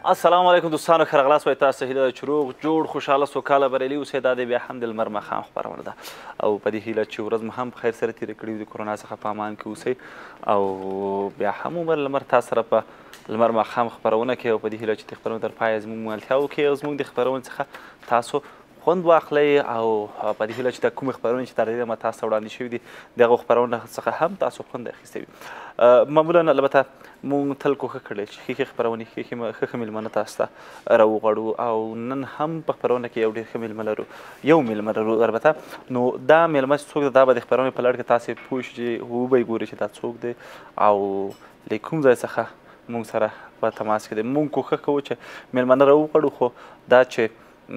السلام علیکم دوستانو، ښه راغلاست وایي تاسو هیله ده چې روغ جوړ خوشحاله سوکاله بریالي اوسئ. دا دی بیا هم د لمر ماښام خپرونه ده او په دې هیله چې ورځ مو هم په خیر سره تېره کړې وي، د کرونا څخه په امان کې اوسئ او بیا هم عمر لمر تاسو سره په لمر ماښام خپرونه کې او په دې هیله چې د خپرونې تر پایه زموږ ملتیا وکړئ او زموږ د خپرونې څخه تاسو خوند واخلئ او په دې هیله چې د کومې خپرونې چې تر دې دمه تاسو ته وړاندې شوي دي د هغو خپرونو څخه هم تاسو خوند اخیستی وي. معمولا البته مونږ تل کوښښ کړی چې ښې خپرونې ښه مېلمانه تاسو ته راوغواړو او نن هم په خپرونه کې یو ډېر ښه مېلمه لرو، یو مېلمه لرو البته. نو دا مېلمه چې څوک دی دا به د خپرونې په لړ کې تاسې پوه شئ چې وبه یې ګورئ چې دا څوک دی او له کوم ځای څخه مونږ سره په تماس کې دی. مونږ کوښښ کوو چې مېلمانه راوغواړو، خو دا چې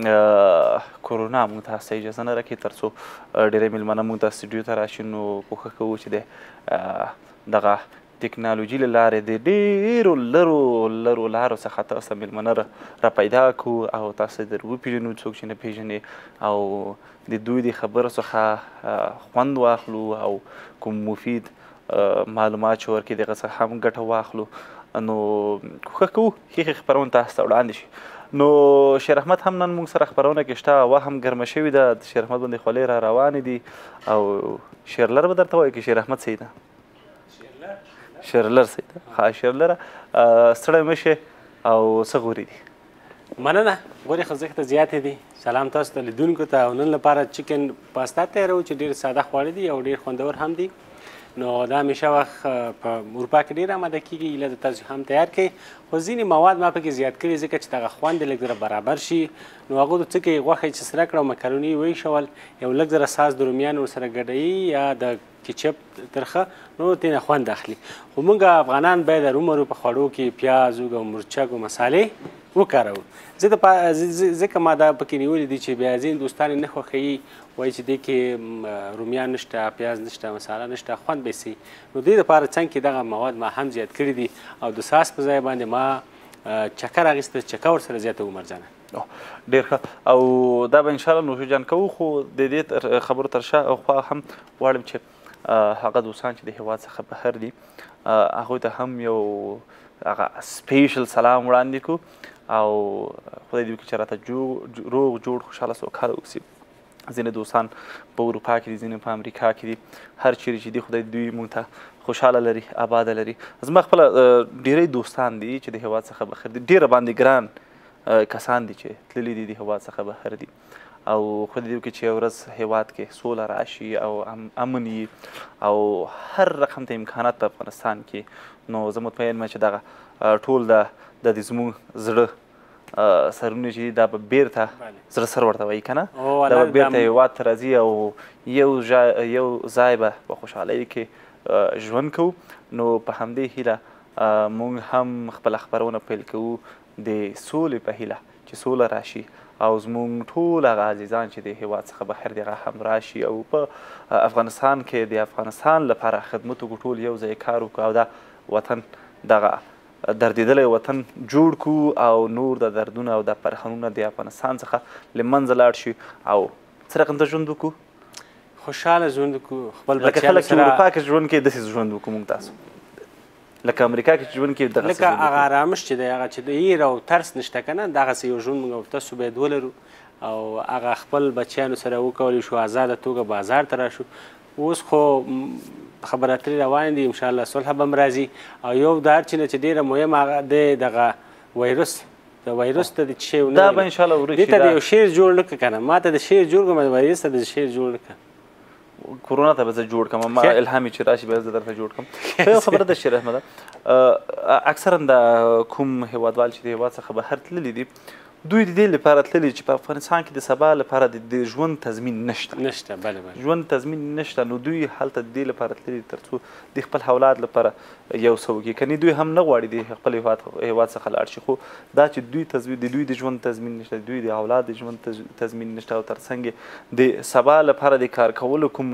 کرونا مونږ ته هسته اجازه نه راکوي تر څو ډېری مېلمانه مونږ ته سټوډیو ته راشي. نو کوښښ کوو چې د دغه ټکنالوژي له لارې د ډېرو لرو لارو څخه تاسو ته مېلمانه را پیدا کړو او تاسو در وپېژنو څوک چې نه پېژنې او د دوی د خبرو څخه خوند واخلو او کوم مفید معلومات چې ورکړي د هغه څخه هم ګټه واخلو. نو کوښښ کوو ښې خپرونه تاسو ته وړاندې شي. نو شیر احمد هم نن موږ سره خپرونه کې شته، هوا هم ګرمه شوې ده، د شیر احمد باندې خولې را روانې دي او شیرلر به درته وایي که شیر احمد صحیح ده؟ شیرلر صحیح ده. ښه شیرلره ستړی مه شې او څه غورې دي؟ مننه. غورې خوځښت زیاتې دي. سلام تاسو ته لیدونکو ته. او نن لپاره چکن پاستا تیارو چې ډېر ساده خواړه دي او ډېر خوندور هم دي. نو دا همیشه وخت په اروپا کې ډېر آماده کېږي، ایله د تاسو هم تیار کړئ. خو ځینې مواد ما پکې زیات کړي ځکه چې دغه خوند یې لږ زره برابر شي. نو هغو د څه کوي غوښه یې چې سره کړه او مکروني یې وایشول، یو لږ زره ساس د رومیانو ورسره ګډوي یا د کیچپ ترخه، نو ترېنه خوند اخلي. خو موږ افغانان باید هرومرو په خوړو کې پیاز او مرچک او مسالې وکاروو. ځکه ما دا پکې نیولي دي چې بیا ځینې دوستان یې نه خوښوي، وایي چې دې کې رومیان نشته، پیاز نشته، مساله نشته، خوند به یې سي. نو دې دپاره څنګ کې دغه مواد ما هم زیات کړي دي او د ساس په ځای باندې ما چکه راغېسته، چکه ورسره زیاته عمر جانه. ډېر ښه. او دا به انشاءالله نوش جان کوو. خو د دې خبرو تر شا خوا هم غواړم چې هغه دوستان چې د هېواد څخه بهر دي هغوی ته هم یو هغه سپیشل سلام وړاندې کړو او خدای دې وکړي چې راته روغ جوړ خوشحاله سوکاله اوسي. ځینې دوستان په اروپا کې دي، ځینې په امریکا کې دي، هر چیرې چې دي خدای دوی موږ ته خوشحاله لري، آباده لري. زما خپله ډېری دوستان دي چې د هېواد څخه بهر دي، ډېره باندې ګران کسان دي چې تللي دي د هېواد څخه بهر دي او خدای دې وکړي چې یو ورځ هېواد کې سوله راشي او امن وي او هر رقم ته امکانات په افغانستان کې. نو زه مطمئن یم چې دغه ټول د زموږ زړه سرونه چې دا به بیرته زړه سر ورته وایي که نه، دا به بیرته هېواد ته راځي او یو ځای به په خوشحالۍ کې ژوند کوو. نو په همدې هیله موږ هم خپله خپرونه پیل کوو د سولې په هیله چې سوله راشي او زموږ ټول هغه عزیزان چې د هېواد څخه بهر دي هغه هم راشي او په افغانستان کې د افغانستان لپاره خدمت وکړو، ټول یو ځای کار وکړو او دا وطن دغه دردېدلی وطن جوړ کړو او نور د دردونه او د پرخنونه د افغانستان څخه له منځه لاړ شي او څه رقم ته ژوند وکړو، خوشحاله ژوند وکړو. خپل لکه خلک چې اروپا کې ژوند کوي داسې ژوند وکړو موږ تاسو، لکه امریکا کې ژوند کوي دغسې لکه هغه آرامش چې دی، هغه چې د هیر او ترس نشته که نه، دغسې یو ژوند موږ او تاسو باید ولرو او هغه خپل بچیانو سره وکولی شو، آزاده توګه بازار ته راشو. اوس خو خبرې اترې روانې دي، انشاءالله صلح به هم راځي او یو د هر چي نه چې ډېره مهم هغه دی دغه وایرس، د وایرس ته د شی دا به انشاءالله وروسته دې ته د یو شعر جوړ نه کړه که نه، ما ته د شعر جوړ کړه، وایرس ته د شعر جوړ نه کړه. کرونا ته به زه جوړ کړم، ما الهام چې راشي به زه درته جوړ کړم. یو خبره ده شیر احمده، اکثرا د کوم هېوادوال چې د هېواد څخه بهر تللي دي دوی د دې لپاره تللي چې په افغانستان کې د سبا لپاره د ژوند تضمین نشته. بله ژوند تضمین نشته. نو دوی هلته د دې لپاره تللي تر څو د خپل اولاد لپاره یو څه وکړي. کنې دوی هم نه غواړي د خپل هېواد څخه لاړ شي، خو دا چې دوی د ژوند تضمین نشته، دوی د اولاد د ژوند تضمین نشته او تر څنګ د سبا لپاره د کار کولو کوم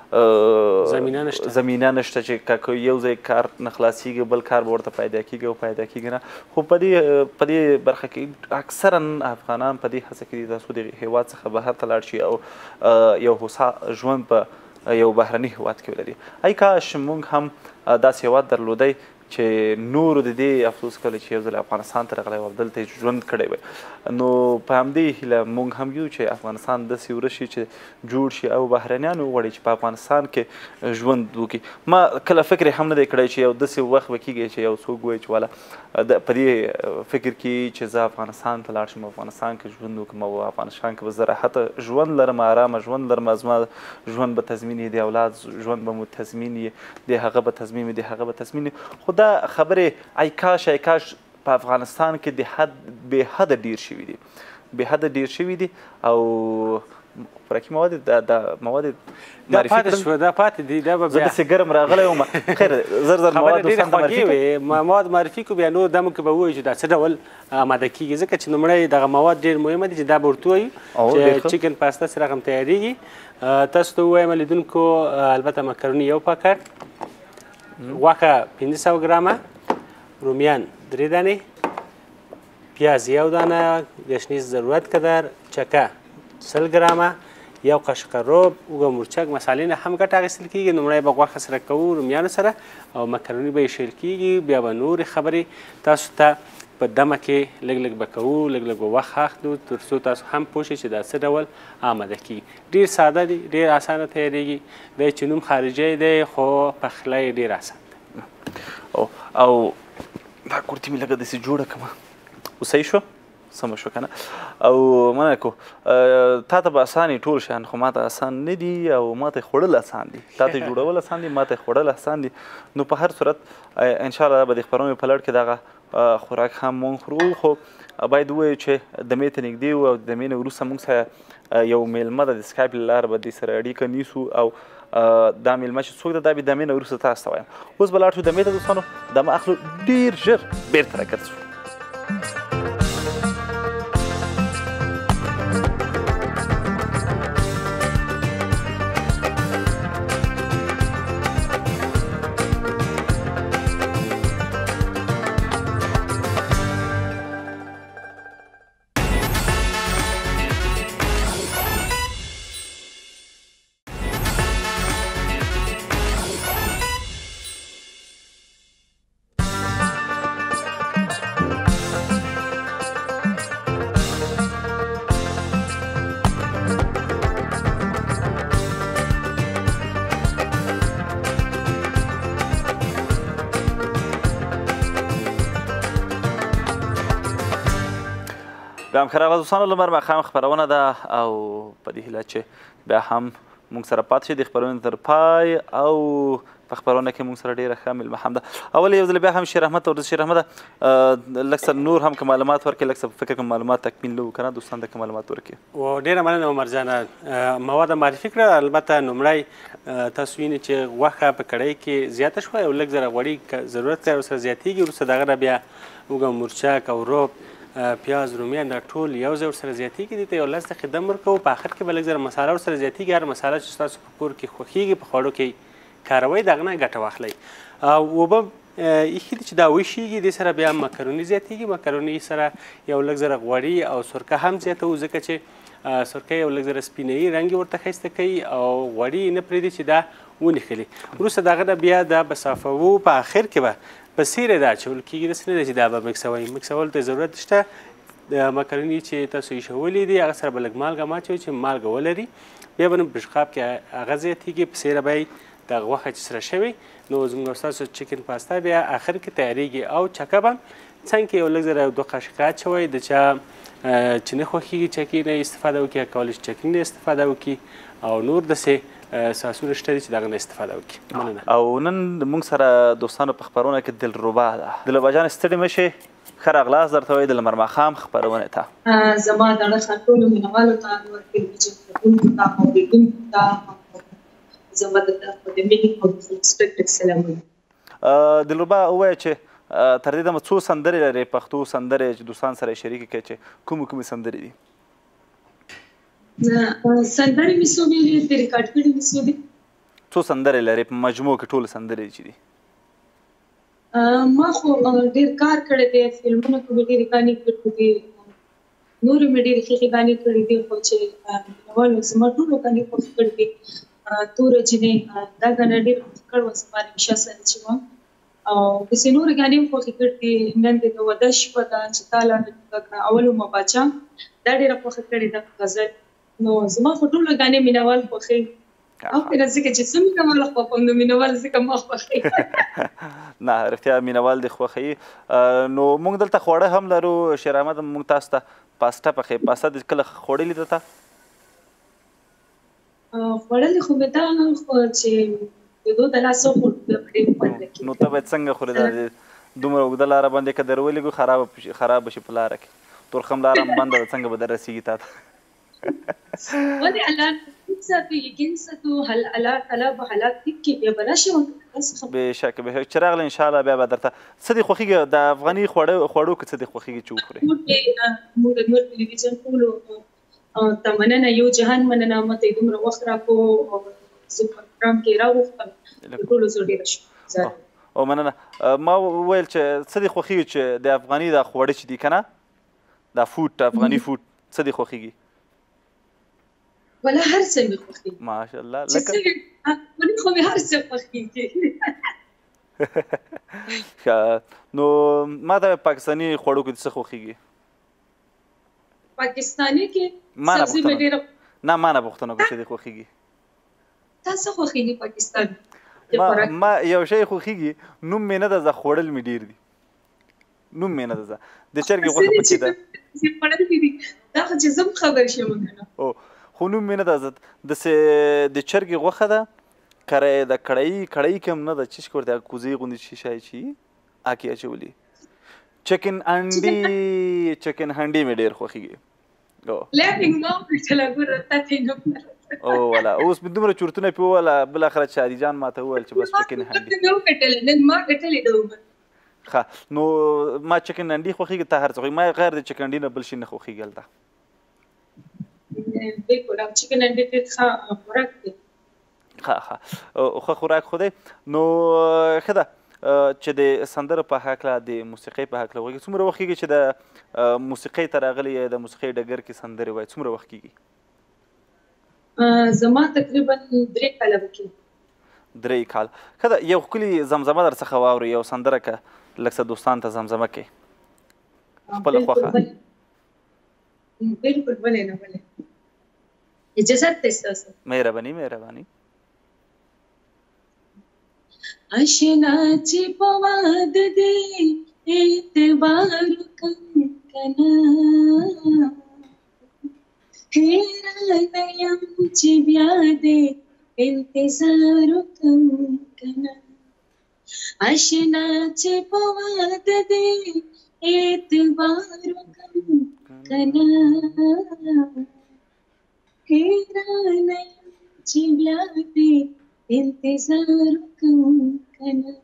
زمینه نشته چې یو ځای کار نه خلاصېږي بل کار به ورته پیدا کېږي او پیدا کېږي نه. خو په دې برخه کې اکثرا افغانان په دې هڅه کې دي ترڅو د هېواد څخه بهر ته لاړ شي او یو هوسا ژوند په یو بهرني هېواد کې ولري. ای کاش موږ هم داسې هېواد درلودی چې نورو د دې افسوس کړی چې یو ځل افغانستان ته راغلی او دلته یې ژوند کړی وی نو په همدې هیله موږ هم یو چې افغانستان داسې ورشي چې جوړ شي او بهرنیان وغواړي چې په افغانستان کې ژوند وکړي ما کله فکر هم نه دی کړی چې یو داسې وخت به کېږي چې یو څوک وایي چې والا په دې فکر کې چې زه افغانستان ته لاړ شم افغانستان کې ژوند وکړم او افغانستان کې به زه راحته ژوند لرم ارامه ژوند لرم زما ژوند به تضمین وي د اولاد ژوند به مو تضمین وي د هغه به تضمین وي د هغه به تضمین وي خو دا خبرې ای کاش په افغانستان کې د حد بې حده ډیر شوي دي بې حده ډیر شوي دي او خوراکي مواد د مواد معرفي کړل دا پاتې دي دا به زه داسې ګرم راغلی وم خیر زر خبره ډېرې خوږې وې مواد معرفي کړو بیا نور دا موږ به ووایو چې دا څه ډول اماده کېږي ځکه چې لومړی دغه مواد ډېر مهمه دي چې دا به ورته وایو چې چکن پاستا څرنګه هم تیارېږي تاسو ته ووایم لیدونکو البته مکروني یو پاکټ غوښه 500 ګرامه رومیان 3 دانې پیاز یو دانه ګشنیز ضرورت قدر چکه 100 ګرامه یو قاشق روب اوږه مرچک مسالې نه هم ګټه اخیستل کېږي لومړی به غوښه سره کوو رومیانو سره او مکروني به یې شیل کېږي بیا به نورې خبرې تاسو ته په دمه کې لږ لږ به کوو لږ لږ به وخت اخلو تر څو تاسو هم پوه شئ چې دا څه ډول آماده کېږي ډېر ساده دي ډېر اسانه تیارېږي دی چې نوم خارجی دی خو پخلی یې ډېر اسان دی او دا کورتي مې لږه داسې جوړه کړمه اوسۍ شو سمه شو که نه او مننه کو تا ته به اسان ټول شیان خو ما ته اسان نه دي او ما ته خوړل اسان دي تا ته جوړول اسان دي ما ته خوړل اسان دي نو په هر صورت انشاءالله به د خپرونې په لړ کې دغه خوراک هم مونږ خورو خو باید ووایو چې دمې ته نږدې وو او د دمې نه وروسته مونږ سره یو میلمه ده د سکایپ له لارې به دې سره اړیکه نیسو او دا میلمه چې څوک ده دا به دمې نه وروسته تاسو ته وایم اوس به لاړ شو دمې ته دوستانو دمه اخلو ډېر ژر بېرته راګرځو بیا هم ښه راغلاست دوستانو لمر ماښام خپرونه ده او په دې هیله چې بیا هم موږ سره پاتې شئ د خپرونې تر پای او په خپرونه کې موږ سره ډېره ښه میلمه هم ده اول یو ځل بیا هم شیر احمد ته ورځو شیر احمده لږ څه نور هم که معلومات ورکړې لږ څه فکر کوم معلومات تکمیل نه وو که نه دوستانو ته که معلومات ورکړې و ډېره مننه عمر جانه مواد معرفي کړه البته لومړی تاسو وینئ چې غوښه په کړۍ کې زیاته شوه او لږ زره غوړي ضرورت دی ورسره زیاتېږي وروسته د هغه نه بیا اوږه مرچک او روب پیاز رومیان دا ټول یو ځای ورسره زیاتېږي دې ته یو 10 دقیقې دم ورکوو په آخر کې به لږ زره مساله ورسره زیاتېږي هر مساله چې ستاسو په کور کې خوښېږي په خوړو کې کاروئ د هغه نه ګټه واخلئ اوبه ایښي دي چې دا وشیږي دې سره بیا مکروني زیاتېږي مکروني سره یو لږ زره غوړي او سرکه هم زیاتوو ځکه چې سرکه یو لږ زره سپینهیي رنګ یې ورته ښایسته کوي او غوړي نه پرېږدي چې دا ونښلي وروسته د هغه نه بیا دا به صافوو په آخر کې به په سیره دا اچول کېږي داسې نه ده چې دا به مکسوئ مکسولو ته ضرورت شته د مکروني چې تاسو ایښولي دي هغه سره به لږ مالګه واچوئ چې مالګه ولري بیا به نو په پشقاب کې هغه زیاتېږي په سیره به یې د غوښه چې سره شوې نو زموږ ستاسو چکن پاستا بیا آخر کې تیارېږي او چکه به څنګ کې یو لږ زره 2 قاشقه اچوئ د چا چې نه خوښېږي چکې نه استفاده وکړي کولی شي چکني نه استفاده وکړي او نور داسې ساسونه شته دي چې د هغه نه استفاده وکړي مننه او نن موږ سره دوستانو په خپرونه کې دلربا ده دلربا جان ستړې مه شئ ښه راغلاست درته وایي د لمر ماښام خپرونې ته زما دغه ټولو مینوالو ته کتونکو ته اورېدونکو ته زما د مینې او رسپیکټ سلامونه دلربا ووایه چې تر دې دمه څو سندرې لرې پښتو سندرې چې دوستان سره یې شریکې کړئ چې کومې سندرې دي سندرې مې څو ویلې دي ریکارډ کړي مې څو دي څو سندرې لرې په مجموع کې ټولې سندرې چې دي ما خو ډېر کار کړی دی فلمونو کې مې ډېرې ګانې کړي دي نورې مې ډېرې ښې ګانې کړي دي خو چې مینوالو زما ټولو ګانې خوښې کړي دي توره جینۍ دا ګانه ډېره خوښ کړې وه زما رمشه سره چې وه او داسې نورې ګانې هم خوښې کړې دي. نن د واده شپه ده چې تا لا کړه اول ومه باچا، دا ډېره خوښه کړې ده غزل. نو زما خو ټوله ګانې مینوال خوښوي او کنه ځکه چې زه مینوال خوښوم نو مینوال ځکه ما خوښوي. نه رښتیا مینوال دې خوښوي. نو موږ دلته خواړه هم لرو. شیر احمد موږ تاسو ته پاستا پخې. پاستا دې کله خوړلې ده تا؟ خوړلې خو مې ده خو چې د دوه د لاسو خو ډېر خوند کوي. نو ته باید څنګه خورې؟ دا دومره اوږده لاره باندې که در ولېږو خراب به شي په لاره کې. تورخم لاره هم بنده ده، څنګه به در رسېږي تا ته؟ ولې الله ساتو یقین ساتو الله تعالی به حالات ټیک کړي بیا به راشم. بېشکه چې راغله انشاءالله بیا به درته څه دې خوښېږي د افغاني خوړو کې څه دې خوښېږي چې وخورې؟ موږ د نور ټلویزیون ټولو ته مننه، یو جهان مننه ماته دومره وخت راکړو او زه په پروګرام کې راوغوښتم. د ټولو زه ډېره شکر. او مننه. ما وویل چې څه دې خوښېږي چې د افغاني دا خواړه چې دي که نه دا فوډ افغاني فوډ څه دې خوښېږي؟ ولا هر څه مې خوښېږي ماشاءالله. لکه افغاني خو مې هر څه خوښېږي. نو ما ته پاکستاني خوړو کې څه خوښېږي؟ پاکستاني کې سبزي مې ډېره نه ما نه پوښتنه کوم څه دې خوښېږي؟ تا څه خوښېږي پاکستان؟ ما یو شی خوښېږي نوم مې نه ده زه خوړل مې ډېر دي. نوم مې نه ده زه د چرګې غوښه پکې ده. خوړل مې دي دا خو چې زه خبر شم کنه. خو نوم مې نه ده زه داسې د چرګې غوښه ده کړی د کړۍ کې هم نه ده چې ورته کوزې غوندې چې شی چې هغې اچولي. چکن هنډي مې ډېر خوښېږي. او والا اوس مې دومره چورتونه پې وویله بالاخره چې عادي جان ماته وویل چې بس چکن هنډي. ښه نو ما چکن هنډي خوښېږي. ته هر څه خوښېږي. ما غیر د چکن هنډي نه بل شي نه خوښېږي هلته. بالکل او چکن هنډي ډېر ښه خوراک دی. ښه خوراک خو دی. نو ښه ده چې د سندرو په هکله د موسیقۍ په هکله وغږېږي. څومره وخت کېږي چې د موسیقۍ ته راغلي یا د موسیقۍ ډګر کې سندرې وایي؟ څومره وخت کېږي؟ زما تقریبا 3 کاله به کېږي. 3 کاله. ښه ده یو ښکلي زمزمه در څخه واورو، یو سندره که لږ څه دوستانو ته زمزمه کړې خپله خوښه. بالکل ولې نه ولې. اجازت دی ستاسو؟ مهرباني. اشنا چې په واده دې اعتبار وکړم کنه، حیرانه یم چې بیا دې انتظار وکړم کنه. اشنا چې په واده دې اعتبار وکړم کنه، حیرانه یم چې بیا دې انتظار وکړم کنه.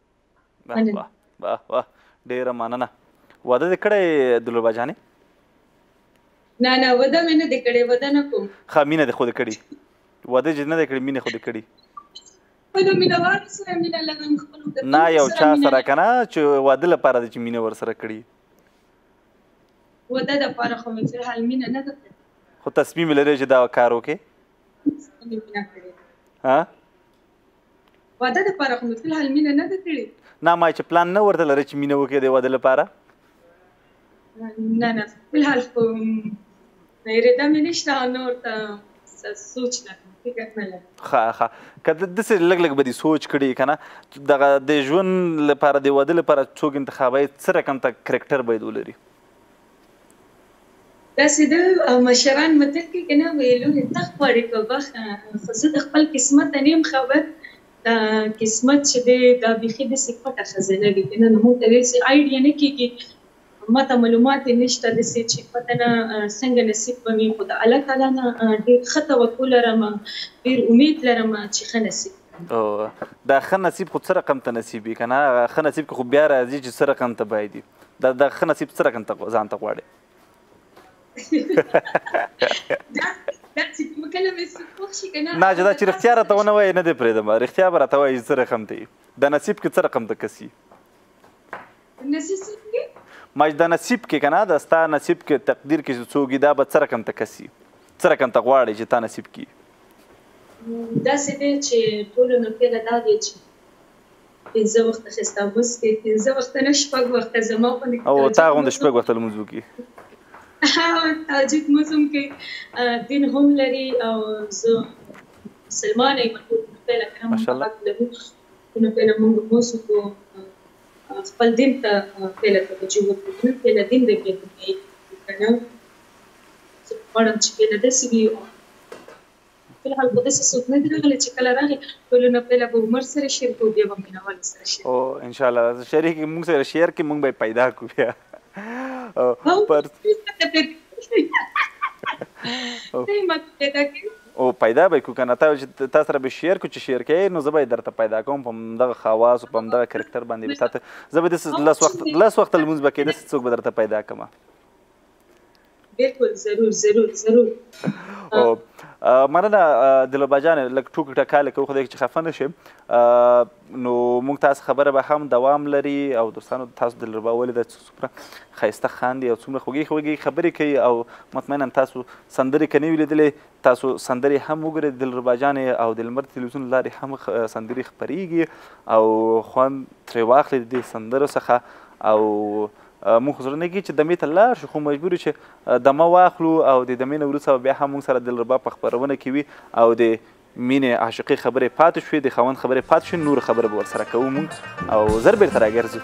واه ډېره مننه. واده دې کړی دلربا جانې؟ نه واده مې نه دی کړی، واده نه کوم. ښه مینه دې خو دې کړې؟ واده چې نه دی کړی مینه خو دې کړې؟ د مینهوالو سره مینه لرم خپلو نه یو چا سره که نه چې واده لپاره دی چې مینه ورسره کړي؟ واده دپاره خو مې فلحال مینه نه ده کړې. خو تصمیم لرې چې دا کار وکړې؟ مینه کړې واده دپاره خو مې فلحال مینه نه ده کړې. نه ما چې پلان نه ورته لرې چې مینه وکړې د واده لپاره؟ نه فلحال خو اراده مې نشته او نه ورته سوچ لرم، فکر نه لرم. ښه که داسې لږ به دې سوچ کړي که نه دغه د ژوند لپاره د واده لپاره څوک انتخابوي څه رقم ته کرکټر باید ولري؟ داسې د مشران متل کې که نه ویلو تخ غواړي که بخ، خو زه د خپل قسمت نه یم خبر. دا قسمت چې دی دا بیخي داسې پټه خزانه وي که نه نو موږ ته داسې آیډیا نه کېږي، ما ته معلومات یې نشته داسې چې پته نه څنګه نصیب به وي. خو د الله تعالی نه ډېر ښه توکل لرم، ډېر امید لرم چې ښه نصیب کړي. دا ښه نصیب خو څه رقم ته نصیب وي که نه؟ ښه نصیب که خو بیا راځي چې څه رقم ته باید وي. دا ښه نصیب څه رقم ته ځان ته غواړي؟ نه چې دا چې رښتیا راته ونه وایي نه دی پرېږدم، رښتیا به راته وایي څه رقم ته وي. د نصیب کې څه رقم ته کسي؟ ما چې د نصیب کې که نه د ستا نصیب کې تقدیر کې چې څوک وي دا به څه رقم ته کسي؟ څه رقم ته غواړي چې تا نصیب کړي؟ داسې دی چې ټولو نه پیله دا دی چې پنځه وخته ښایسته لمونځ کوي، پنځه وخته نه 6 وخته زما غوندې او تا غوندې 6 وخته لمونځ وکړي. تهجد لمونځ هم کوي، دین هم لري او زه مسلمانه یم. پهله که نه موږ حق لرو نو پهله موږ لمونځ وکړو، خپل دین ته پهله توجه وکړو، پهله دین د کوي که نه. زه غواړم چې پهله داسې وي، فلحال خو داسې څوک نه دي راغلي چې کله راغی ټولو نه پهله به عمر سره شیر کړو، بیا به مینهوالو سره شیر او انشاءالله شریک موږ سره شیر کړي، موږ به یې پیدا کړو بیا. او پیدا به یې کړو که نه، تا سره به شیر کړو چې شیر کوې نو زه به یې درته پیدا کوم په همدغه خواصو په همدغه کرکټر باندې به تا ته زه به داسې 10 وخته لمونځ به کوې، داسې څوک به درته پیدا کړم. بالکل ضرور ضرور ضرور. مننه دلربا جانې، لږ ټوک ټکاله کوو خدای چې خفه نه شي. نو موږ تاسو خبره به هم دوام لري او دوستانو تاسو دلربا ولیده څومره ښایسته خاندي او څومره خوږې خوږې خبرې کوي او مطمئنا تاسو سندرې که نه وي لیدلې تاسو سندرې هم وګورئ دلربا جانې او د لمر تلویزیون لارې هم سندرې خپرېږي او خوند ترې واخلئ د دې سندرو څخه. او موږ زړه نه کېږي چې دمې ته لاړ شو، خو مجبور یو چې دمه واخلو او د دمې نه وروسته بیا هم موږ سره دلربا په خپرونه کې وي او د مینې عاشقۍ خبرې پاتې شوې، د خاوند خبرې پاتې شوې، نور خبره به ورسره کوو موږ او زر بېرته راګرځو.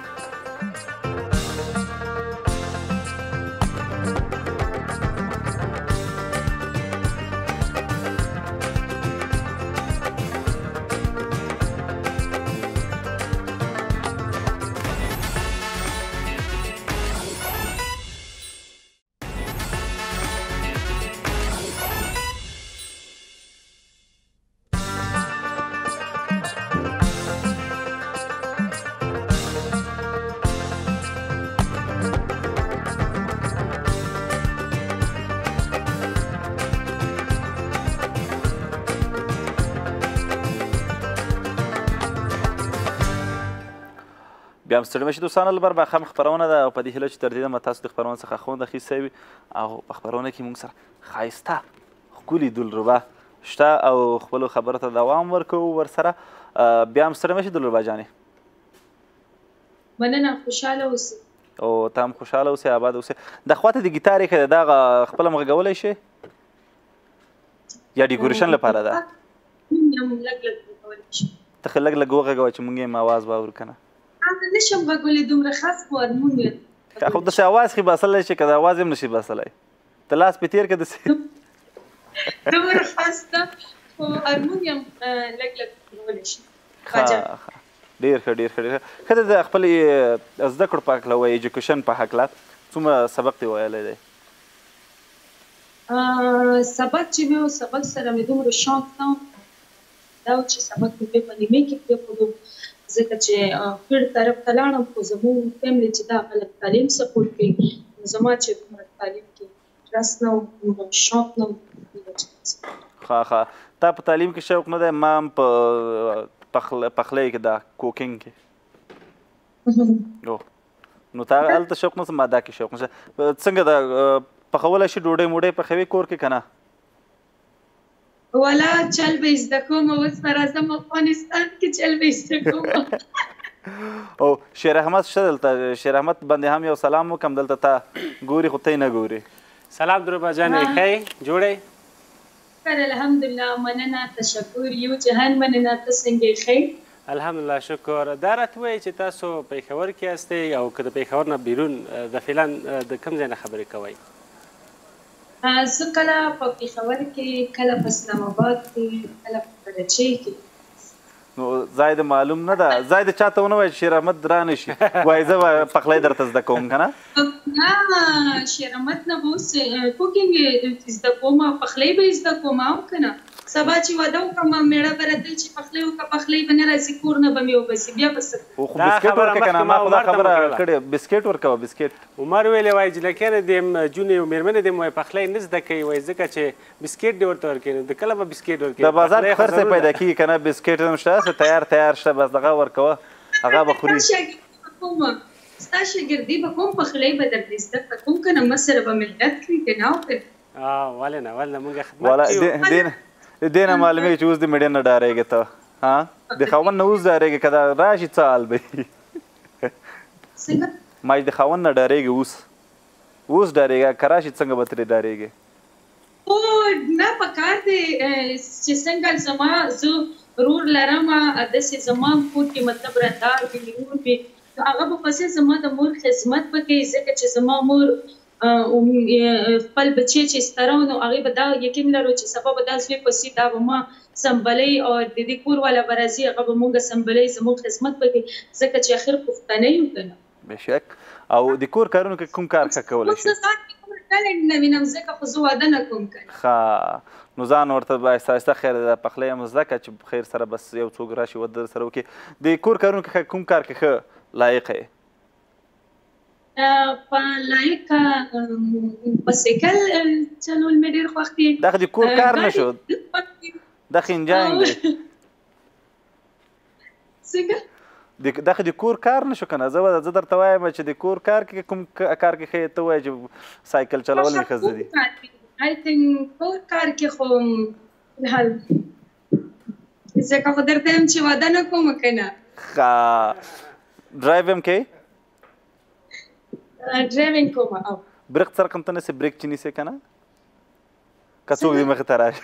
بیا هم ستړي مه شئ دوستانو، لپاره به خام خپرونه ده او په دې هیله چې تر دې دمه تاسو د خپرونې څخه خوند اخیستی وي او په خپرونه کې موږ سره ښایسته ښکلي دلربا شته او خپلو خبرو ته دوام ورکوو ورسره. بیا هم ستړي مه شئ دلربا جانې. مننه، خوشحاله اوسئ. او ته هم خوشحاله اوسئ، آباد اوسئ. د خواته د ګیتار یې که د دغه خپله هم غږولی شې یا ډیکوریشن لپاره ده؟ لږ لږ غږولی شم. ته ښه لږ لږ وغږوه چې موږ یې اواز واورو که نه. نشم غږولی، دومره خاص خو هارمون یم. خو داسې اواز خې باسلی شي که د اواز هم نشي باسلی، ته لاس پې تېر که داسې دومره خاص ده خو هارمون یم لږ لږ غږولی شم. ډېر ښه ډېر ښه ډېر ښه. ښه د خپلې زده کړو په هکله وایي ایجوکیشن په هکله څومره سبق دې ویلی دی؟ سبق چې مې و سبق سره مې دومره شوق نه و، دا و چې سبق مې په نیمې کې پرېښودو ځکه چې فیلډ طرف ته لاړم، خو زموږ فیملی چې دا خلک تعلیم سپورټ کوي، نو زما چې دومره تعلیم کې انټرست نه و، دومره شوق نه و. ښه ښه، تا په تعلیم کې شوق نه دی، ما هم په پخلی کې دا کوکینګ کې نو تا هلته شوق نشته، ما دا کې شوق نشته. څنګه ده پخولی شي ډوډۍ موډۍ پخوي کور کې که نه؟ والا چل به زده کوم، اوس به راځم افغانستان کې چل به زده کوم. او شیر احمد شته دلته؟ شیر احمد باندې هم یو سلام وکړم، دلته تا ګوري خو ته یې نه ګوري. سلام دلربا جانې، ښه یې جوړی؟ شکر الحمدلله، مننه، تشکر، یو جهان مننه. ته څنګه یې ښه؟ الحمدلله شکر. دا راته ووایئ چې تاسو پېښور کې یاستئ او که د پېښور نه بیرون د فعلا د کوم ځای نه خبرې کوئ؟ زه کله په پېښور کې، کله په اسلام آباد کې، کله په کراچۍ کې. نو ځای د معلوم نه ده، ځای د چاته ونه وایي چې شیر احمد را نه شي وایي زه به پخلی درته زده کوم که نه؟ نه، شیر احمد نه به اوس کوکینګ زده کوم، پخلی به یې زده کوم او که نه سبا چې واده وکړم مېړه به راته چې پخلی وکړه، پخلی به نه راځي، کور نه به مې وباسي، بیا به څه کوو؟ خو بسکټ ورکړه که نه، ما خو دا خبره کړې، بسکټ ورکوه بسکټ. عمر ویلې وایي جلکیانې دې جونې او مېرمنې دې وایي پخلی نه زده کوي، وایي ځکه چې بسکټ دې ورته ورکوي، نو د کله به بسکټ ورکوي؟ د بازار په خرڅ پیدا کېږي که نه، بسکټ هم شته، تیار شته، بس دغه ورکوه هغه به خوري. ستا شاګردي به کوم، پخلی به درته زده کړه کوم که نه، ما سره به ملت کړي که نه او که ولې نه موږ خدمت کوو. دې نه معلومېږي چې اوس د میډیا نه ډارېږې ته. ها د خاوند نه اوس ډارېږي که دا راشي څه حال به وي څنګه ما د خاوند نه ډارېږي اوس ډارېږي که راشي څنګه به ترې ډارېږي او نه پکار دی چې څنګه زما زه رور لرم داسې زما کور کې مطلب رندار وي مور وي هغه به پسې زما د مور خدمت وکړي ځکه چې زما مور خپل بچی چې ستره نو هغې به دا یقین لرو چې سبا به دا زوی پسې دا به ما سنبلی او د دې کور والا به راځي هغه به مونږ سنبلی زموږ خدمت وکړي ځکه چې اخر پښتانه یو که نه بېشک او د کور کارونو کې کوم کار ښه کولی شي ټالنټ نه وینم ځکه خو زه واده نه کوم که نه ښه نو ځان ورته به آهسته آهسته خیر د پخلی هم زده کړه چې خیر سره بس یو څوک راشي واده در سره وکړي د کور کارونو کې کوم کار کې ښه لایقه یې په لایقه بایسکل چلول مې ډېر خوښ دي دغه د کور کار نه شو دغه انجاینګ دی څنګه دغه د کور کار نه شو که نه زه درته وایم چې د کور کار کې کوم کار کې ښه ته وایې چې سایکل چلول مې ښه زده دي آی تھنک کور کار کې خو فلحال ځکه خو درته یم چې واده نه کوم که نه ښه ډرایو هم کوې ډرایوینګ کوم او بریک سره کوم ته نسې بریک چې نیسې که نه که څوک دې مخې ته راشي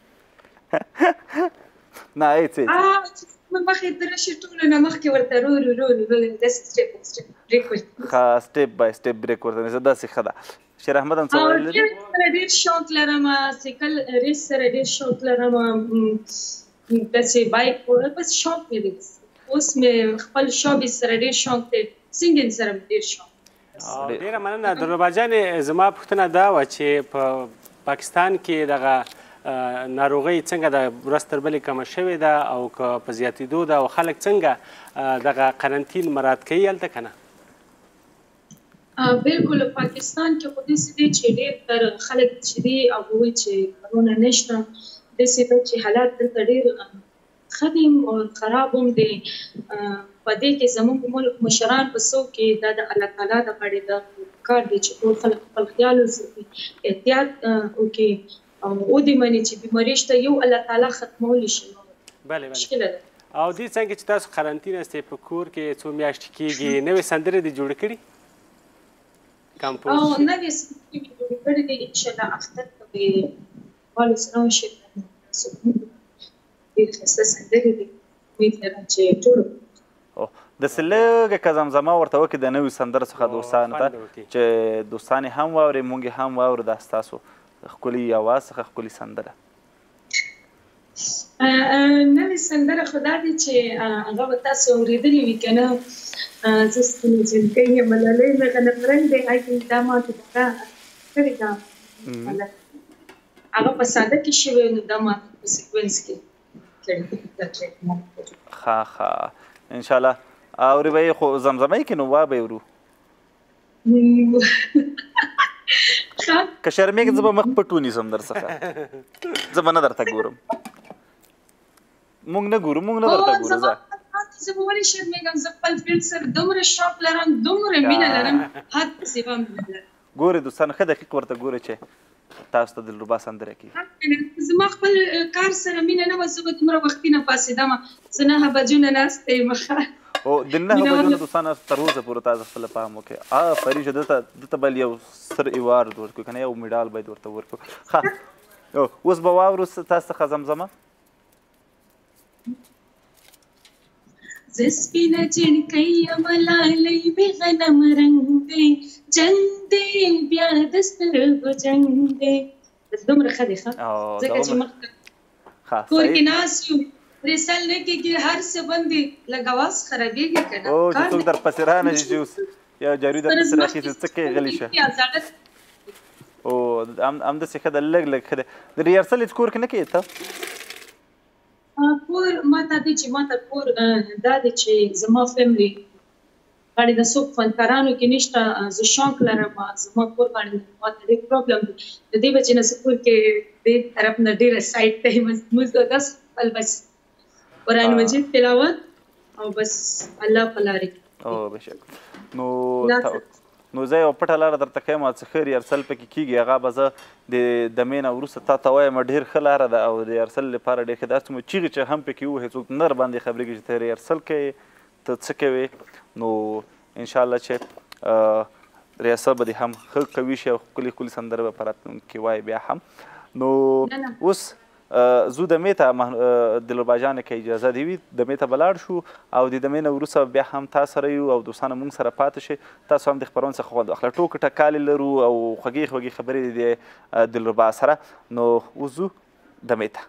نه هېڅ مخې ته راشي ټولو نه مخکې ورته رو داسې سټیپ بریک ورته ښه سټیپ بای سټیپ بریک ورته نیسه داسې ښه ده شیر احمد هم څه ویل دي سره ډېر شوق لرم سایکل ریس سره ډېر شوق لرم داسې بایک بس شوق مې دی اوس مې خپل شابې سره ډېر شوق دی سینګینګ سره مې ډېر شوق ډېره مننه دلربا جانې زما پوښتنه دا وه چې په پاکستان کې دغه ناروغۍ څنګه د ورځ تر بلې کمه شوې ده او که په زیاتېدو ده او خلک څنګه دغه قرنطین مراعات کوي هلته که نه بالکل پاکستان کې خو داسې دی چې ډېر تر خلک چې دي او وایي چې کرونا نشته داسې ده چې حالات دلته ډېر ښه دي او خراب هم دی په دې کې زموږ ملک مشران په څو کې دا د الله تعالی د غاړې د کار دی چې ټول خلک خپل خیال وساتي احتیاط وکړي او ودې مني چې بیماري شته یو الله تعالی ختمولی شي بله بله او دې څنګه چې تاسو قرنطین استئ په کور کې څو میاشتې کېږي نوې سندرې دې جوړې کړي کمپوز او نوې سندرې مې جوړې کړي دي انشاءالله اختر ته به والو سره وشي ډېرې ښایسته سندرې دي امید لرم چې ټولو داسې لږه که زمزمه ورته وکړي د نوي سندرو څخه دوستانو ته چې دوستان یې هم واوري موږ یې هم واورو دا ستاسو ښکلي اواز څخه ښکلي سندره نوې سندره خو دا دی چې هغه به تاسو اورېدلې وي که نه زه ستونی جنکۍ یم ملالۍ مې غنم رنګ دی آی تھنک دا ما ته دغه کړې ده هغه په ساده کې شوې نو دا ما په سیکوینس کې کړې ښه ښه انشاءالله اورې به یې خو زمزمه یې کې نو وا به یې ورو که شرمېږې زه به مخ پټ ونیسم در څخه زه به نه درته ګورم موږ نه ګورو موږ نه درته ګورو زه به ولې شرمېږم زه خپل فیلډ سره دومره شوق لرم دومره مینه لرم حد پسې به مینه لرم ګورې دوستانو ښه دقیق ورته ګورې چې تاسو ته دلربا سندره کوي زما خپل کار سره مینه نه وه زه به دومره وختي نه پاڅېدم زه 9 بجو نه ناسته یم او د 9 بجو نه دوستانو تر اوسه پورې تاسو خپل پام وکړئ فرید دته به یو ستر ایوارډ ورکړو که نه یو میډال باید ورته ورکړو ښه اوس به واورو تاسو څخه زمزمه زه سپینه جنکۍ یم لالی مې غنم رنګ دی جنګ دی بیا د سترګو جنګ دی دومره ښه دی ښه ځکه چې مخکې کور کې ناست یو رسل نه کېږي هر څه بندي لږ اواز خرابېږي که نه چې څوک در پسې رانشي چې اوس یا جاري در پسې راخیستې څه کوې غلی شه او همداسې ښه ده لږ ښه ده د ریهرسل هېڅ کور کې نه کوې ته کور ما ته دی چې ما ته کور دا دی چې زما فیملی غاړې د څوک فنکارانو کې نشته زه شوق لرم زما کور غاړې ما ته ډېر پرابلم دی د دې وجې نه زه کور کې دې طرف نه ډېره سایډ ته یم زموږ داس خپل بس قرآن مجید تلاوت او بس الله په لارې او بشک نو نو زه یوه پټه لاره درته ښیم او څه ښه ریهرسل پکې کېږي هغه به زه د دمې نه وروسته تا ته وایم ډېر ښه لاره ده او د ریهرسل لپاره ډېر ښه داسې مو چیغې چې هم پکې ووهې څوک نه راباندې خبرېږي چې ته ریهرسل کوې ته څه کوې نو انشاءالله چې ریهرسل به دې هم ښه قوي شي او ښکلې ښکلې سندرې به په راتلونکي کې وایې بیا هم نو اوس زو دمې ته دلربا جانې که اجازه دې وي دمې ته به لاړ شو او د دمې نه وروسته بیا هم تا سره یو او دوستانه مونږ سره پاتې شي تاسو هم د خپرونې څخه خوند واخله ټوکې ټکالې لرو او خوږې خوږې خبرې د دلربا سره نو اوس ځو دمې ته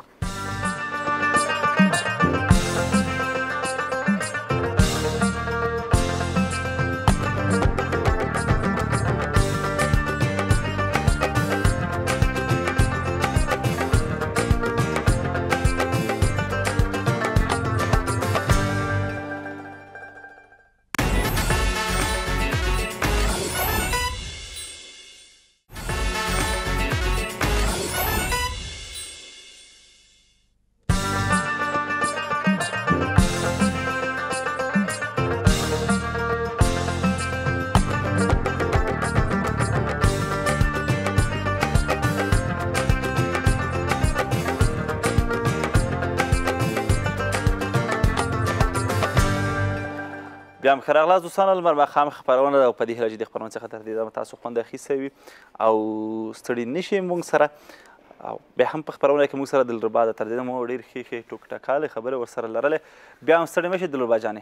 بیا هم ښه راغلاست دوستانو لمر ماښام خپرونه ده او په دې هیله چې د خپرونې څخه تر دې دمه تاسو خوند اخیستی وي او ستړي نه شئ موږ سره او بیا هم په خپرونه کې موږ سره دلربا ده تر دې دمه ډېر ښې ښې ټوک ټکالې خبرې ورسره لرلې بیا هم ستړي مه شئ دلربا جانې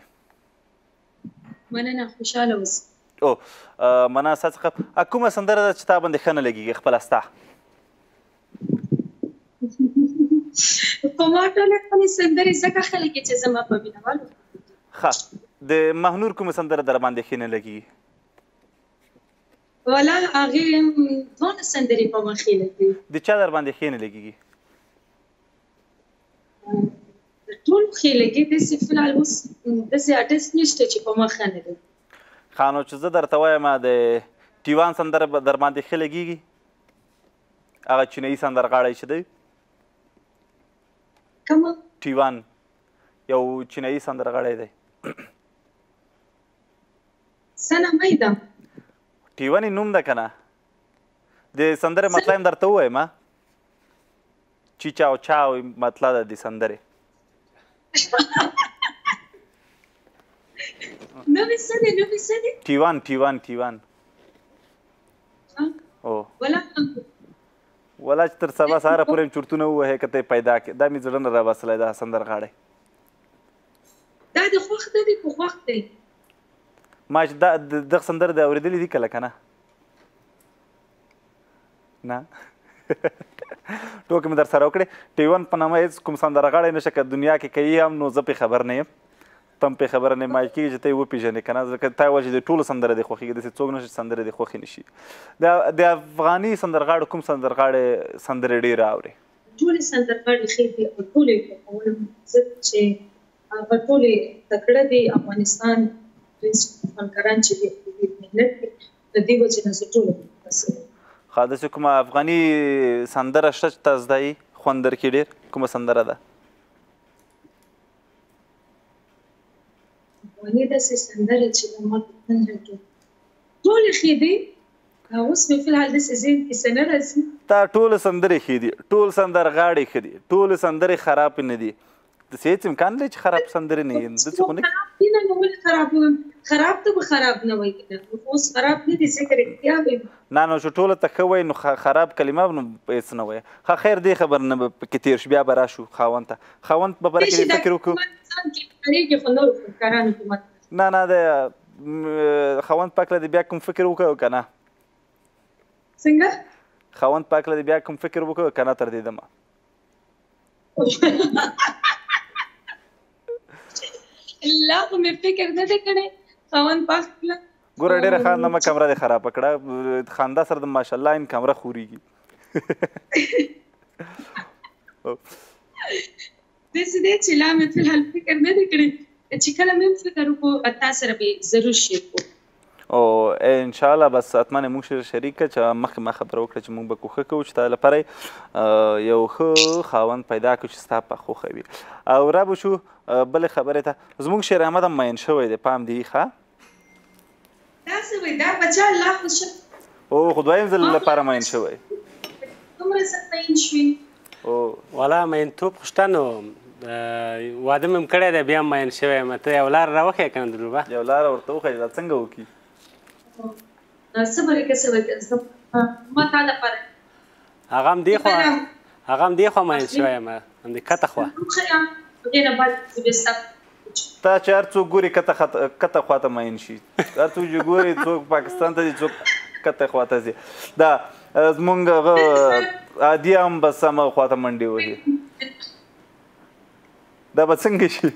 مننه خوشحاله اوسئ او مننه ستا څخه کومه سندره ده چې تا باندې ښه نه لګېږي خپله ستا په ما ټولې خپلې سندرې ځکه ښه لګي چې زما په مینهوالو ښه د مهنور کومه سندره در باندې ښې نه لګېږي والا هغې دواړه سندرې په ما ښې لګي د چا در باندې ښې نه لګېږي ټول ښې لګي داسې فلحال اوس داسې آرټسټ نشته چې په ما ښه نه لګي ښه نو چې زه درته وایم د ټیوان سندره در باندې ښه لګېږي هغه چینایي سندرغاړی چې دی کومه ټیوان یو چینایي سندرغاړی دی سنمۍ ده ټیوان یې نوم ده که نه د سندرې مطلب هم درته ووایم چیچا او چاو مطلب ده د سندرې نومې څه دی نومې څه دی ټیوان ټیوان ټیوان او ولا چې تر سبا سهاره پورې مې چورتونه ووهې که ته یې پیدا کړې دا مې زړه نه راباسلی دا سندرغاړی دا د خوښ نه دی خو خوښ دی ما چې دغه سندره د اورېدلې دي کله که نه نه ټوکې مې در سره وکړې ټیوان په نامه هېڅ کوم سندرغاړی نشته که دنیا کې که یې هم نو زه پرې خبر نه یم ته هم پرې خبره نه یم مایل کېږي چې ته یې وپېژنې که نه ځکه تا وویل چې د ټولو سندره دې خوښېږي داسې څوک نشته چې سندرې دې خوښې نه شي د افغاني سندرغاړو کوم سندرغاړی سندرې ډېرې اورې ټولې سندرغاړي ښې دي او ټولې خوښوم ځکه چې هغه ټولې تکړه دي افغانستان فنکاران چې دي محنت کوي د دې وجې نه زه ټوله خوښوم ښه داسې کومه افغاني سندره شته چې تا زده یي خوند درکړي ډېر کومه سندره ده افغاني داسې سندره چې ما په خوند راکړي ټولې ښې دي اوس مې فلحال داسې ذهن کې څه نه راځي تا ټولې سندرې ښې دي ټول سندرغاړي ښه دي ټولې سندرې خراب نه دي داسې هېڅ امکان لري چې خراب سندرې نه وي داسې خو نه خراب دي نه نو ولې خراب ووایم خراب ته به خراب نه وایي که نه اوس خراب نه دي ځکه رښتیا وایم نه نو چې ټولو ته ښه وایي نو خراب کلمه نو هېڅ نه وایي ښه خیر دې خبر نه به پکې تېر شو بیا به راشو خاوند ته خاوند په باره کې دې فکر وکړو نه نه د خاوند پاک له دې بیا کوم فکر وکړو که نه څنګه خاوند پاک له دې بیا کوم فکر وکړو که نه تر دې دمه لا خو مې فکر نه دی کړی خاوند پاک له ګوره ډېره خاندمه کمره دې خرابه کړه خندا سره د ماشاءالله ان کمره خورېږي داسې دی چې لا مې فلحال فکر نه دی کړی چې کله مې فکر وکړو تا سره به ضرور شیر کوو او انشاءالله بس حتما موږ سره شریک کړه چې مخکې ما خبره وکړه چې موږ به کوښښ کوو چې تا لپاره یو ښه خاوند پیدا کړو چې ستا په خوښه وي او را به شو بلې خبرې ته زموږ شیر احمد هم مین شوی دی پام دی ښه دا څه وایي دا بچه الله خو ښه او خو دویم ځل لپاره مین شوی دومره سخت مین شوي والا مینتوب خو شته نو واده مې هم کړی دی بیا هم مین شوی یم ته یو لاره راوښیه که نه دلربه یو لاره ورته وښیه دا څنګه وکړي صبر وکړه صبر وکړه ما تا لپاره هغه هم دې خوا مین شوی یم همدې کته خوا هغې نه بعد زه بیا ستا تا چې هر څوک ګوري کته خواته مین شي هر څوک چې ګوري څوک پاکستان ته ځي څوک کته خواته ځي دا زمونږ هغه عادي هم بس همغه خواته منډې وهي دا به څنګه شي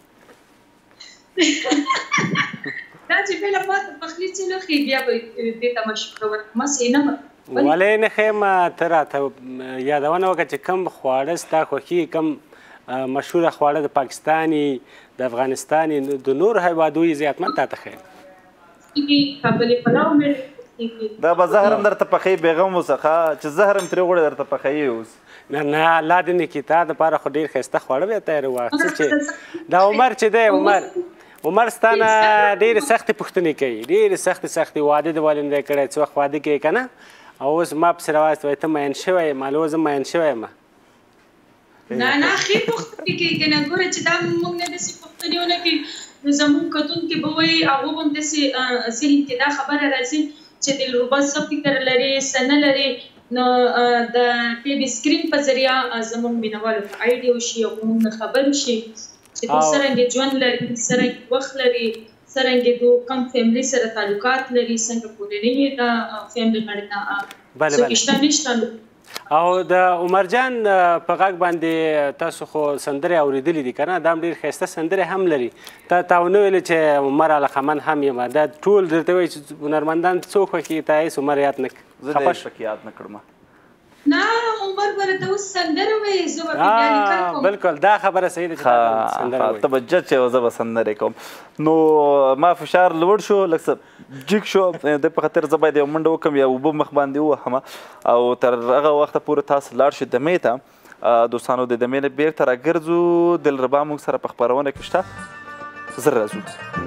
دا چې بېله پاته پخلي چې نه ښي بیا به دې ته مشوره ورکړم هسې نه به ولې نه ښیم ته راته یادونه وکړه چې کوم خواړه ستا خوښي کوم مشهوره خواړه د پاکستاني د افغانستاني د نورو هیوادو یې زیاتمن تا ته ښیم کابلي پلاو مې دا به زهر هم درته پخوي بېغم وڅخه چې زهر هم ترې غوړې درته پخوي اوس نه الله دې نه کړي تا دپاره خو ډېر ښایسته خواړه بیا تیاروه څه چې دا عمر چې دی عمر ستا نه ډېرې سختې پوښتنې کوي ډېرې سختې واده د والي نه دی کړی څه وخت واده کوي که نه او اوس ما پسې راواست وایي ته مین شوی یې مالو زه مین شوی یم نه ښې پوښتنې کوي که نه ګوره چې دا موږ نه داسې پوښتنې ونه کوي نو زموږ کتونکي به وایي هغو به هم داسې ذهن کې دا خبره راځي چې دلربه څه فکر لري څه نه لري نو د ټي وي سکرین په ذریعه زموږ مینوالو ته آیډیا وشي او موږ خبر شي چې دوی څرنګه ژوند لري څرنګه وخت لري څرنګه دوی کم فیملي سره تعلقات لري څنګه کورنۍ د فیملي غړي ته څوک شته نشته او د عمرجان په غږ باندې تاسو خو سندرې اورېدلې دي که نه دا هم ډېر ښایسته سندرې هم لري تا ونه ویلې چې عمر علاقمند هم یم دا ټول درته وایي چې هنرمندان څوک خوښي تا هېڅ عمر یاد نه زه دې پکې یاد نه کړم نه عمر به راته اوس سندره وایي زه به بیا لیکل کوم بلکل دا خبره صحیح ده چې ته به جج چې زه به سندرې کوم نو ما فشار لوړ شو لږ څه جګ شو د په خاطر زه باید یو منډه وکړم یا اوبه مخ باندې ووهم او تر هغه وخته پورې تاسو لاړ شئ دمې ته دوستانو د دمې نه بېرته راګرځو دلربا موږ سره په خپرونه کې شته زر راځو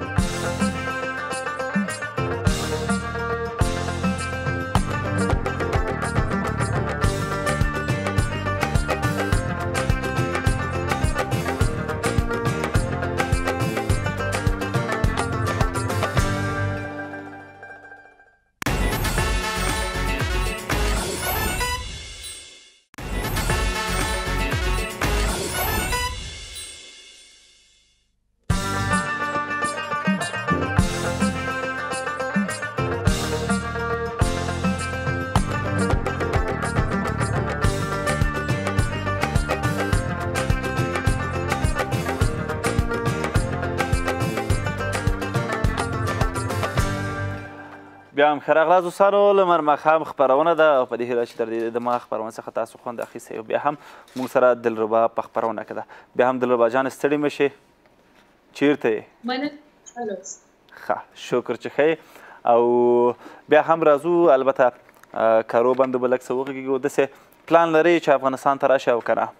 بیا هم ښه راغلاست دوستانو لمر ماښام خپرونه ده او په دې هیله چې تر دې دمه خپرونه څخه تاسو خوند اخیستی او بیا هم موږ سره دلربا په خپرونه کې ده بیا هم دلربا جان ستړې مه شې چیرته یې ښه شکر چې ښه او بیا هم راځو البته کارو باندې به لږ څه وغږېږو داسې پلان لرئ چې افغانستان ته راشئ او که نه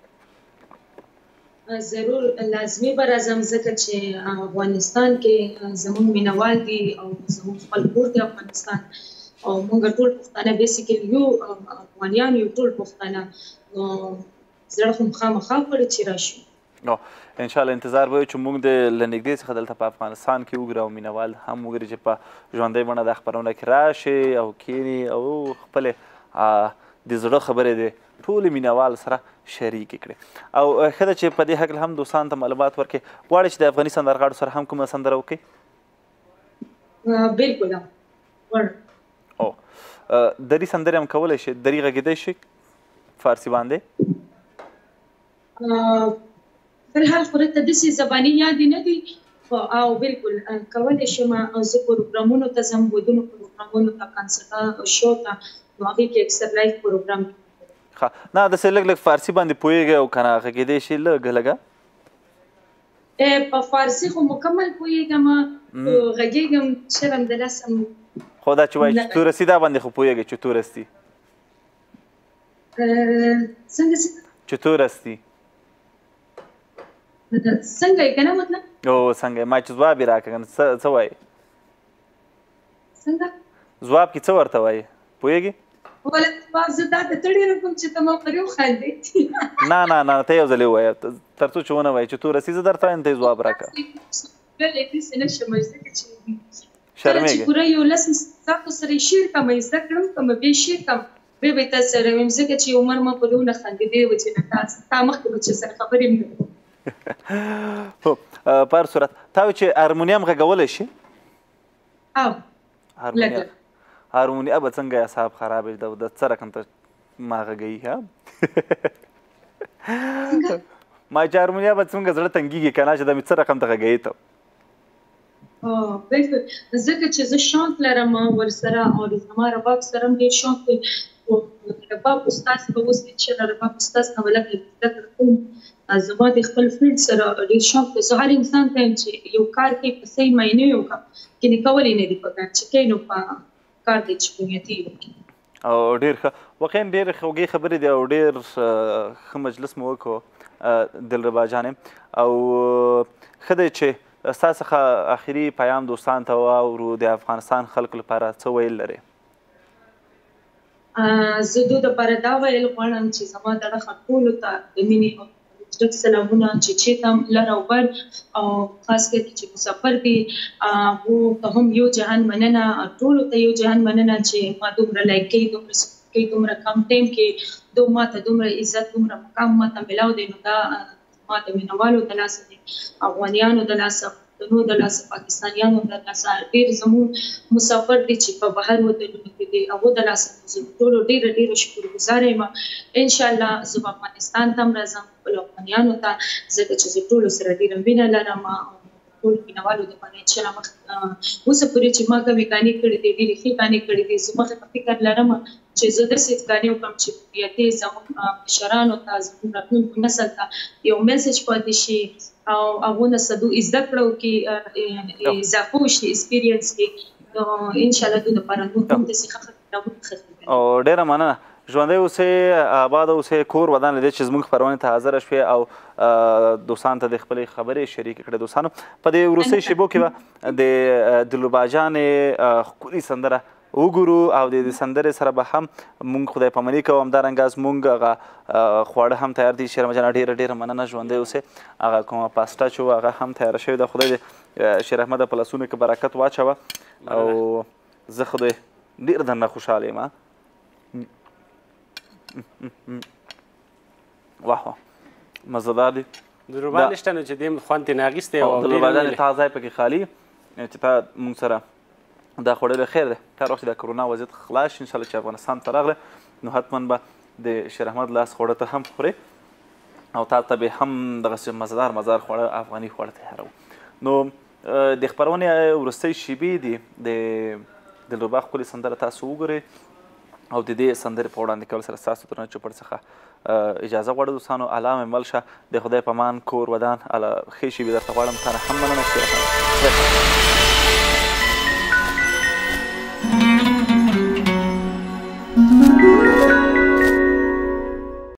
ضرور لازمي به راځم ځکه چې افغانستان کې زموږ مینوال دي او زموږ خپل کور دی افغانستان او موږ ټول پښتانه بیسیکلي یو افغانیان یو ټول پښتانه زړه خو مخامخا کړی چې راشو انشاءالله انتظار به چې موږ د له نږدې څخه دلته په افغانستان کې وګورو او مینوال هم وګوري چې په ژوندۍ بڼه دا خپرونه کې راشي او کښېني او خپلې د زړه خبرې د ټولې مینوال سره شریکې کړي او ښه ده چې په دې هکله هم دوستانو ته معلومات ورکړي غواړئ چې د افغاني سندرغاړو سره هم کومه سندره وکړئ بلکل او دري سندرې هم کولی شئ دري غږېدی شئ فارسي باندې فلحال خو راته داسې زباني یادې نه دي او بلکل کولی شم زه پروګرامونو ته ځم ودونو پروګرامونو ته کنسرټه شو ته نو هغې کې اکثر لایف پروګرام ښه نه داسې لږ لږ فارسي باندې پوهېږئ او که نه غږېدی شي لږ لږه په فارسي خو مکمل پوهېږم غږېږم شرم د لاسم خو دا چې وایي چتورستي دا باندې خو پوهېږئ چتورستي څنګه چتورستي څنګه یې که نه مطلب او څنګه ما چې ځواب یې راکړه که نه څه وایي څنګه ځواب کې څه ورته وایي پوهېږي ولې ځواب زه دا د تړي رقم چې ته ما پرې وخاندې نه ته یو ځل ووایه تر څو چې ونه وایي چې تورسي زه درته وایم ته یې ځواب راکړه شرمېږي پوره 11 ساعتو سره یې شعر کوم زده کړم کوم بیا شعر کوم بیا به تاسو سره ویم ځکه چې عمر ما په لونه خندېدی و چې نه تا مخکې به چې سره خبرې مې هو په هر صورت تا وایي چې هارمونیم غږولی شي هارمونیا به څنګه اعصاب خرابې د څه رقم ته ما غږوي ها ما چې هارمونیا به څنګه زړه تنګېږي که نه چې دا مې څه رقم ته غږوي ته بالکل ځکه چې زه شوق لرم ورسره او زما رباب سره هم ډېر شوق دی رباب استاد به اوس چې رباب استاد نه ولکه زده کړه کوم زما د خپل فیلډ سره ډېر شوق دی زه هر انسان ته یم چې یو کار کوي په صحیح معنی یې وکړه کنې کولی نه دي پکار چې کوي نو په کار دی چې په نیتي یې وکړي او ډېر ښه واقعا ډېرې خوږې خبرې دي او ډېر ښه مجلس مو وکړو دلربا جانې او ښه دی چې ستا څخه آخري پیام دوستانو ته واورو د افغانستان خلکو لپاره څه ویل لرې زه دوی دپاره دا ویل غواړم چې زما دغه ټولو ته د مینې او ډک سلامونه چې چېرته هم لر او بر او خاص کر چې مسافر دي هغو ته هم یو جهان مننه ټولو ته یو جهان مننه چې ما دومره لایک کوي دومره کم ټایم کې ما ته دومره عزت دومره مقام ما ته میلاو دی نو دا ما د مینوالو د لاسه دی افغانیانو د لاسه پښتنو د لاسه پاکستانیانو د لاسه ډېر زموږ مسافر دي چې په بهر وطنونو کې دي هغو د لاسه زه ټولو ډېره شکرګزاره یم انشاءالله زه به افغانستان ته هم راځم خپلو افغانیانو ته ځکه چې زه ټولو سره ډېره مینه لرم ټولو مینوالو دپاره انشاءالله اوسه پورې چې ما کومې ګانې کړې دي ډېرې ښې ګانې کړې دي زه مخې په فکر لرم چې زه داسې ګانې وکړم چې هویتې زموږ مشرانو ته زموږ راتلونکو نسل ته یو میسج پاتې شي او هغو نه څه دوی زده کړه وکړي اضافه وشي ایکسپیرینس کې نو انشاءالله دوی دپاره نور هم داسې ښه او ډېره مننه ژوندی اوسئ آباد اوسئ کور ودان له دې چې زموږ خپرونې ته حاضره شوې او دوستانو ته د خپلې خبرې شریکې کړې دوستانو په دې وروستۍ شیبو کې به د دلربا جانې ښکلې سندره وګورو او د دې سندرې سره به هم مونږ خدای پاماني کوو همدارنګه زمونږ هغه خواړه هم تیار دي شیرمه جانه ډېره مننه ژوندی اوسئ هغه کومه پاستا چې و هغه هم تیاره شوې ده خدای دې شیر احمده په لاسونو کې برکت واچوه او زه خدای ډېر درنه خوشحاله یم واه مزهدار دي دلربا نشته نو چې دې خوند ترې نه اخیستی دلربا جانې تا ځای پکې خالي چې تا مونږ سره دا خوړلی خیر دی هر وخت چې د کرونا وضعیت خلاص شي انشاءالله چې افغانستان ته راغلی نو حتما به د شیر احمد لاس خوړه ته هم خورې او تا ته به هم دغسې مزدار خوړه افغاني خوړه تیاروو نو د خپرونې وروستۍ شیبې دي د دلربا ښکلې سندره تاسو وګورئ او د دې سندرې په وړاندې کول سره ستاسو درنه چوپړ څخه اجازه غواړو دوستانو الله مې مل شه د خدای په امان کور ودان ښې شیبې درته غواړم تا نه هم مننه